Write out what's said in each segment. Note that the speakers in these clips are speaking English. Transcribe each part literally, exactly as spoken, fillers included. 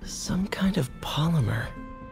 Some kind of polymer.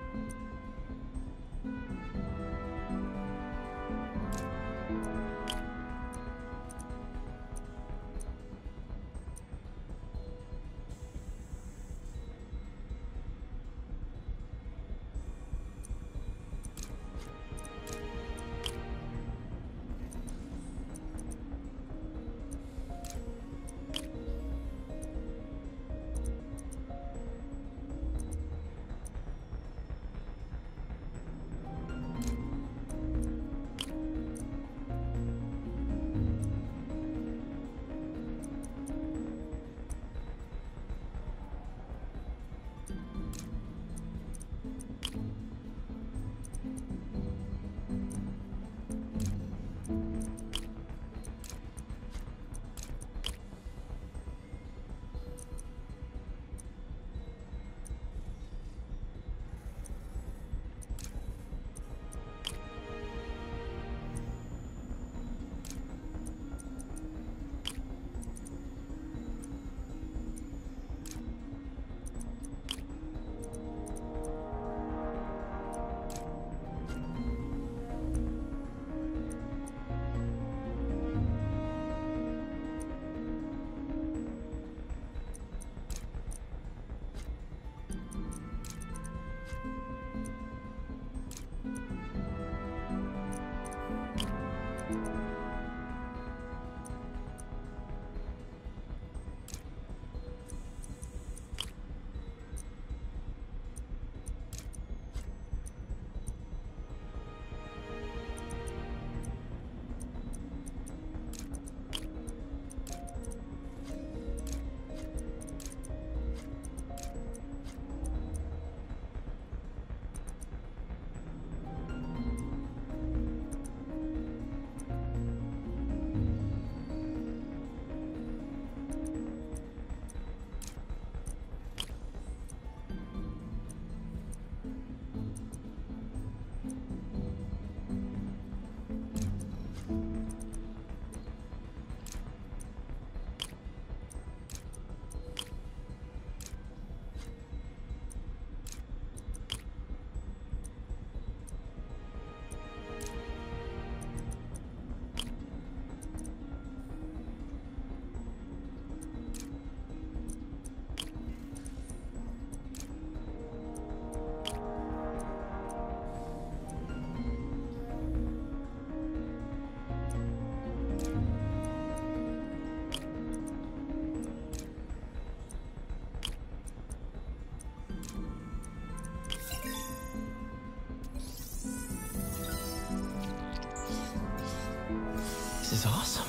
This is awesome.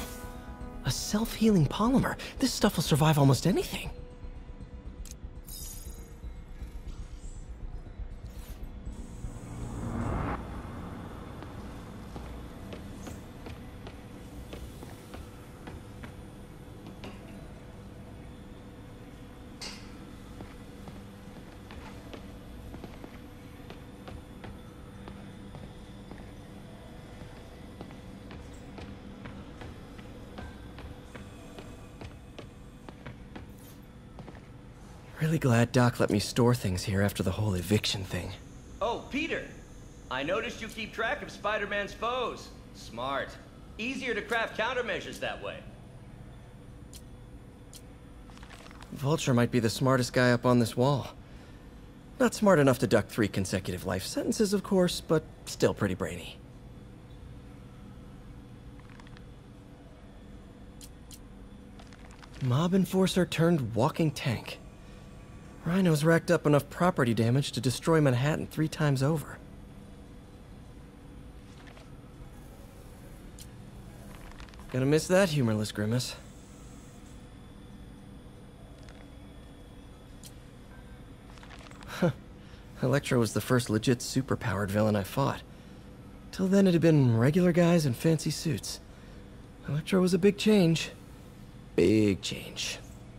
A self-healing polymer. This stuff will survive almost anything. Really glad Doc let me store things here after the whole eviction thing. Oh, Peter! I noticed you keep track of Spider-Man's foes. Smart. Easier to craft countermeasures that way. Vulture might be the smartest guy up on this wall. Not smart enough to duck three consecutive life sentences, of course, but still pretty brainy. Mob enforcer turned walking tank. Rhino's racked up enough property damage to destroy Manhattan three times over. Gonna miss that humorless grimace. Huh. Electro was the first legit superpowered villain I fought. Till then it had been regular guys in fancy suits. Electro was a big change. Big change.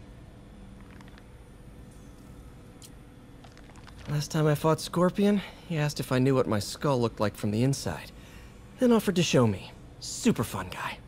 Last time I fought Scorpion, he asked if I knew what my skull looked like from the inside, then offered to show me. Super fun guy.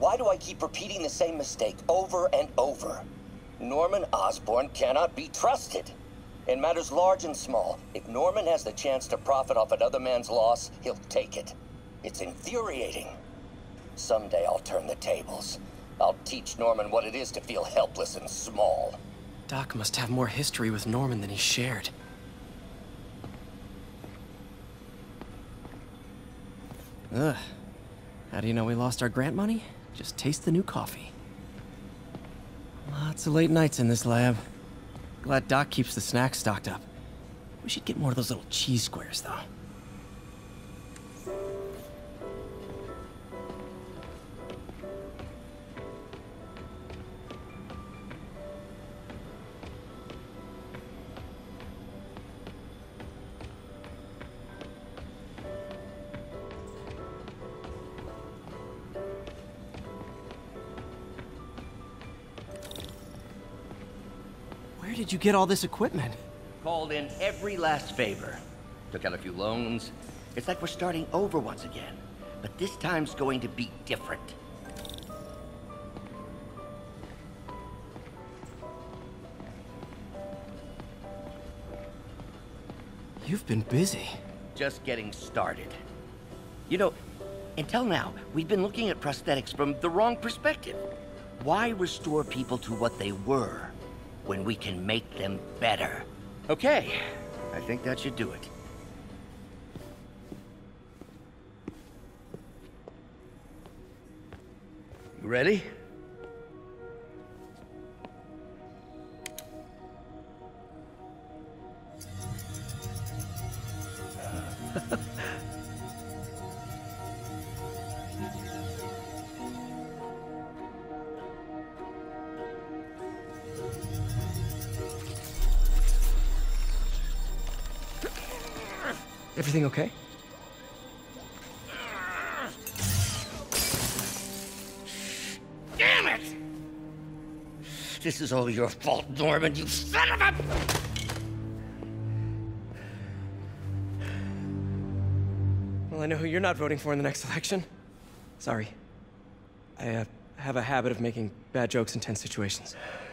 Why do I keep repeating the same mistake over and over? Norman Osborn cannot be trusted. In matters large and small, if Norman has the chance to profit off another man's loss, he'll take it. It's infuriating. Someday I'll turn the tables. I'll teach Norman what it is to feel helpless and small. Doc must have more history with Norman than he shared. Ugh. How do you know we lost our grant money? Just taste the new coffee. Lots of late nights in this lab. Glad Doc keeps the snacks stocked up. We should get more of those little cheese squares, though. Where did you get all this equipment? Called in every last favor. Took out a few loans. It's like we're starting over once again. But this time's going to be different. You've been busy. Just getting started. You know, until now, we've been looking at prosthetics from the wrong perspective. Why restore people to what they were when we can make them better? Okay, I think that should do it. You ready? Everything okay? Damn it! This is all your fault, Norman, you son of a... Well, I know who you're not voting for in the next election. Sorry. I uh, have a habit of making bad jokes in tense situations.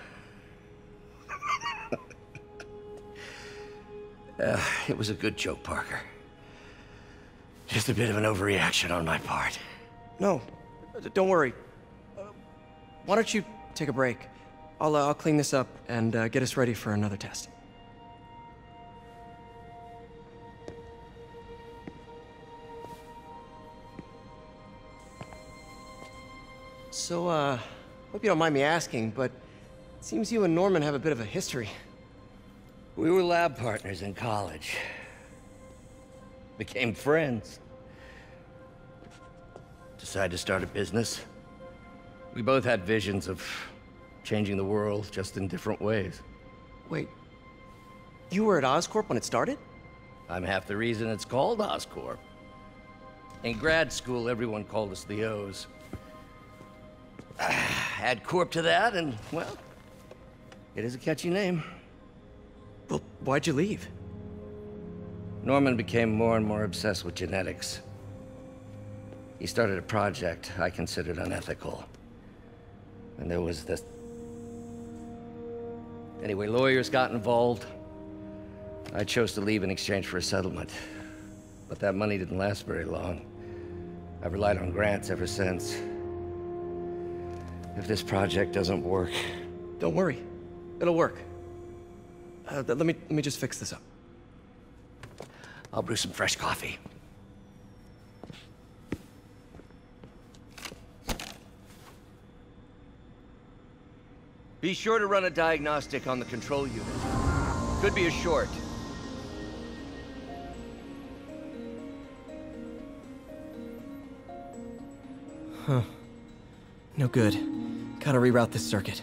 Uh, it was a good joke, Parker. Just a bit of an overreaction on my part. No, uh, don't worry. Uh, why don't you take a break? I'll, uh, I'll clean this up and uh, get us ready for another test. So, uh, hope you don't mind me asking, but it seems you and Norman have a bit of a history. We were lab partners in college. Became friends. Decided to start a business. We both had visions of changing the world, just in different ways. Wait, you were at Oscorp when it started? I'm half the reason it's called Oscorp. In grad school, everyone called us the O's. Add Corp to that, and, well, it is a catchy name. Well, why'd you leave? Norman became more and more obsessed with genetics. He started a project I considered unethical. And there was this... Anyway, lawyers got involved. I chose to leave in exchange for a settlement. But that money didn't last very long. I've relied on grants ever since. If this project doesn't work... Don't worry. It'll work. Uh, let me, let me just fix this up. I'll brew some fresh coffee. Be sure to run a diagnostic on the control unit. Could be a short. Huh. No good. Gotta reroute this circuit.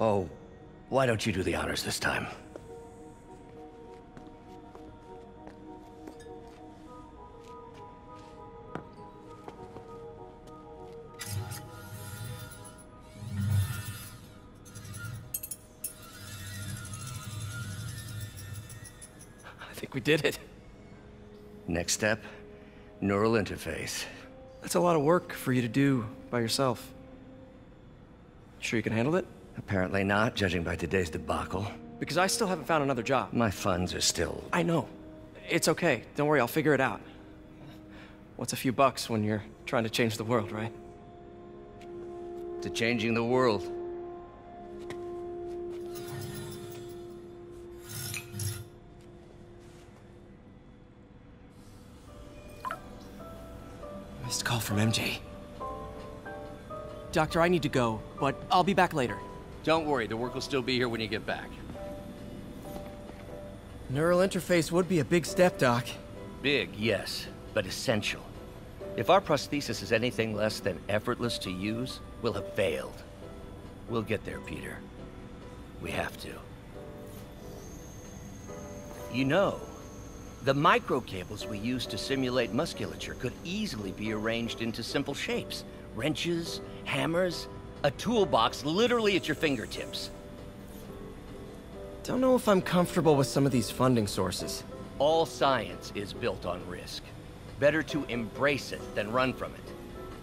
Oh, why don't you do the honors this time? I think we did it. Next step, neural interface. That's a lot of work for you to do by yourself. Sure you can handle it? Apparently not, judging by today's debacle. Because I still haven't found another job. My funds are still... I know. It's okay. Don't worry, I'll figure it out. What's a few bucks when you're trying to change the world, right? to changing the world. Missed call from M J. Doctor, I need to go, but I'll be back later. Don't worry, the work will still be here when you get back. Neural interface would be a big step, Doc. Big, yes, but essential. If our prosthesis is anything less than effortless to use, we'll have failed. We'll get there, Peter. We have to. You know, the microcables we use to simulate musculature could easily be arranged into simple shapes. Wrenches, hammers, a toolbox literally at your fingertips. Don't know if I'm comfortable with some of these funding sources. All science is built on risk. Better to embrace it than run from it.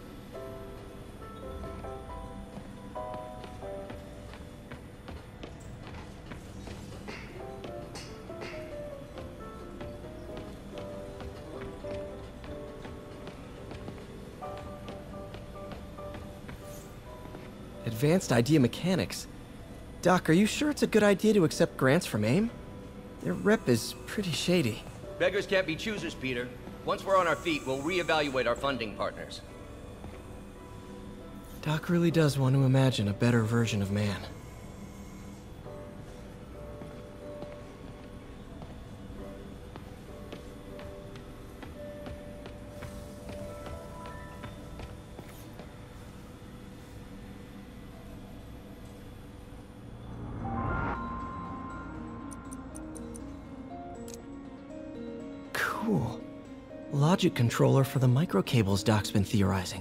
Advanced Idea Mechanics. Doc, are you sure it's a good idea to accept grants from AIM? Their rep is pretty shady. Beggars can't be choosers, Peter. Once we're on our feet, we'll reevaluate our funding partners. Doc really does want to imagine a better version of man. Cool. Logic controller for the microcables Doc's been theorizing.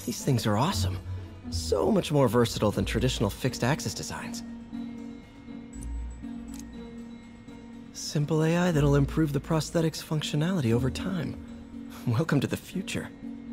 These things are awesome. So much more versatile than traditional fixed-axis designs. Simple A I that'll improve the prosthetic's functionality over time. Welcome to the future.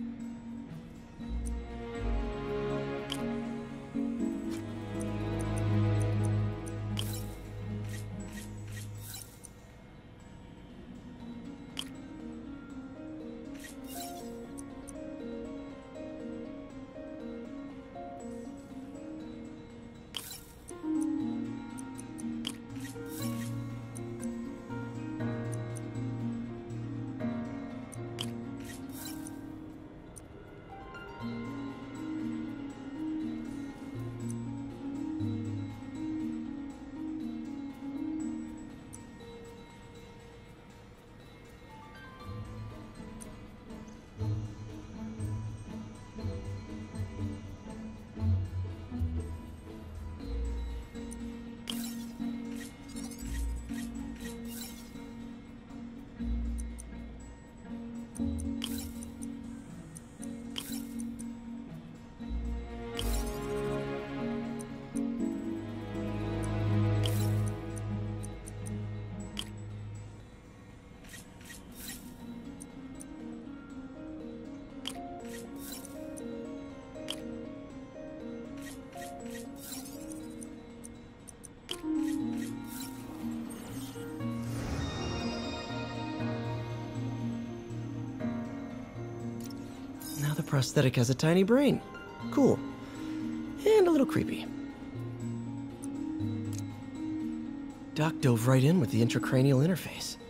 Now the prosthetic has a tiny brain. Cool. And a little creepy. Doc dove right in with the intracranial interface.